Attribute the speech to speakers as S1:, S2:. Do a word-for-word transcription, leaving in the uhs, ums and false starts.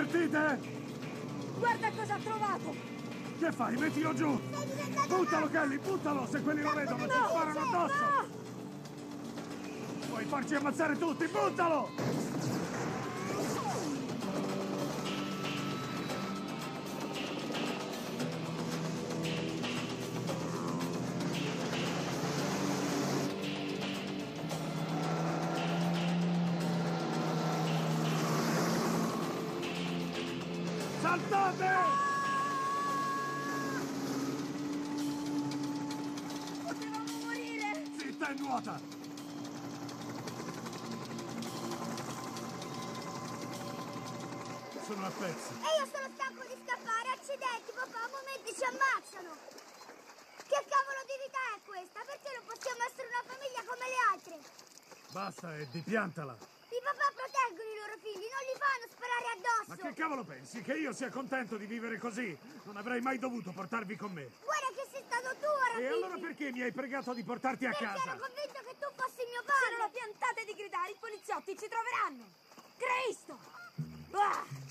S1: Partite!
S2: Guarda cosa ha trovato!
S1: Che fai? Mettilo giù! Buttalo, Kelly, buttalo! Se quelli lo vedono
S2: no,
S1: ti sparano addosso!
S2: No.
S1: Puoi farci ammazzare tutti, buttalo! Saltate!
S2: Potevamo morire!
S1: Zitta e nuota! Sono a pezzi.
S3: E io sono stanco di scappare, accidenti, papà, a momenti ci ammazzano! Che cavolo di vita è questa? Perché non possiamo essere una famiglia come le altre?
S1: Basta, Eddie, piantala!
S3: I papà proteggono i loro figli, non li fanno sparare addosso!
S1: Ma che cavolo pensi? Che io sia contento di vivere così? Non avrei mai dovuto portarvi con me.
S3: Guarda che sei stato tu a rapirmi!
S1: E allora perché mi hai pregato di portarti a
S3: Perché
S1: casa?
S3: ero convinto che tu fossi mio
S2: Se non
S3: padre!
S2: piantate di gridare, i poliziotti ci troveranno! Cristo! Ah!